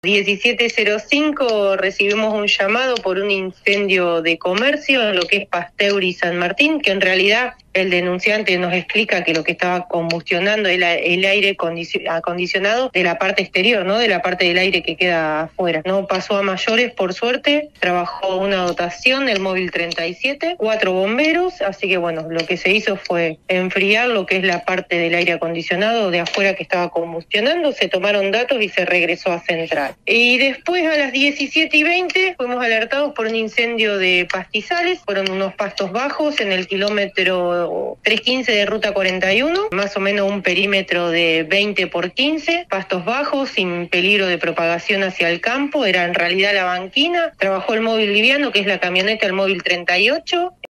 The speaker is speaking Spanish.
17:05 recibimos un llamado por un incendio de comercio en lo que es Pasteur y San Martín, que en realidad el denunciante nos explica que lo que estaba combustionando es el aire acondicionado de la parte exterior, ¿no? De la parte del aire que queda afuera. No pasó a mayores, por suerte. Trabajó una dotación, el móvil 37, 4 bomberos, así que bueno, lo que se hizo fue enfriar lo que es la parte del aire acondicionado de afuera que estaba combustionando, se tomaron datos y se regresó a central. Y después a las 17:20 fuimos alertados por un incendio de pastizales, fueron unos pastos bajos en el kilómetro 315 de ruta 41, más o menos un perímetro de 20 por 15, pastos bajos sin peligro de propagación hacia el campo, era en realidad la banquina. Trabajó el móvil liviano, que es la camioneta, el móvil 38,